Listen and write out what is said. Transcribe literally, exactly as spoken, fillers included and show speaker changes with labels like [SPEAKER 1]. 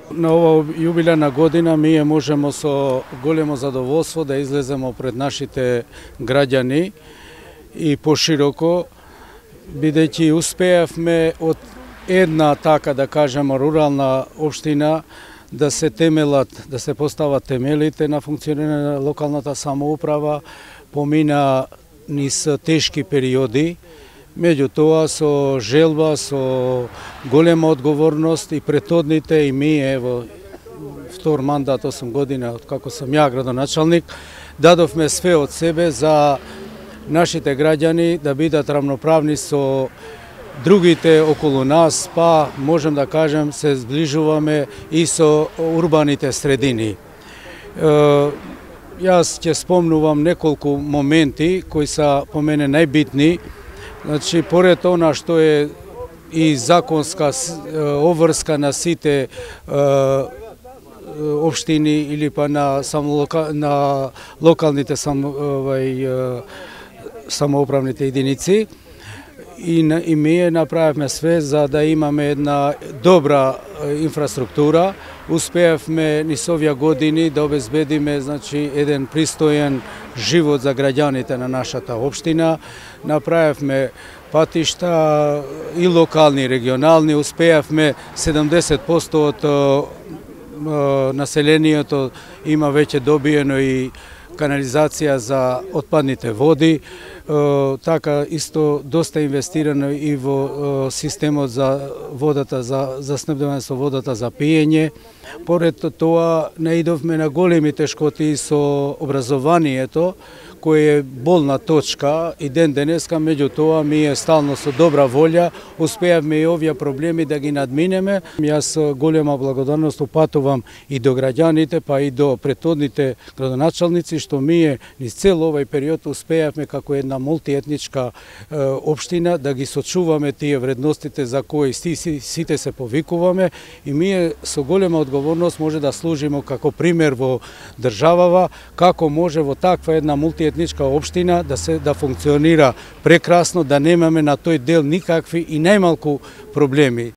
[SPEAKER 1] На ова јубилејна година ние можемо со големо задоволство да излеземо пред нашите граѓани и пошироко, бидејќи успеавме од една, така да кажемо, рурална општина да се темелат, да се постават темелите на функционирање на локалната самоуправа, помина низ тешки периоди, меѓутоа со желба, со голема одговорност и претhodните и ми, ево, втор мандат, осум година, од како сум ја градоначалник, дадовме све од себе за нашите граѓани да бидат равноправни со другите околу нас, па можем да кажем се зближуваме и со урбаните средини. Јас ќе спомнувам неколку моменти кои се по мене најбитни. Значи, поред она што е и законска обврска на сите општини или па на, на локалните сам, овај, самоуправните единици, и, и ние направивме све за да имаме една добра инфраструктура. Успеавме низ овие години да обезбедиме, значи, еден пристоен живот за граѓаните на нашата општина. Направивме патишта и локални и регионални, успеавме седумдесет проценти од населението има веќе добиено и канализација за отпадните води, така исто доста инвестирано и во системот за водата, за, за снабдување со водата за пиење. Поред тоа наидовме на големи тешкоти со образованието, кој е болна точка и ден денеска, меѓутоа ние стално со добра волја успеавме и овие проблеми да ги надминеме. Јас голема благодарност упатувам и до граѓаните, па и до претhodните градоначалници, што ние низ цел овој период успеавме како една мултиетничка е, општина да ги сочуваме тие вредностите за кои сите се повикуваме, и ние со голема одговорност може да служиме како пример во државава, како може во таква една мултиетничка етничка општина да се да функционира прекрасно, да немаме на тој дел никакви и најмалку проблеми.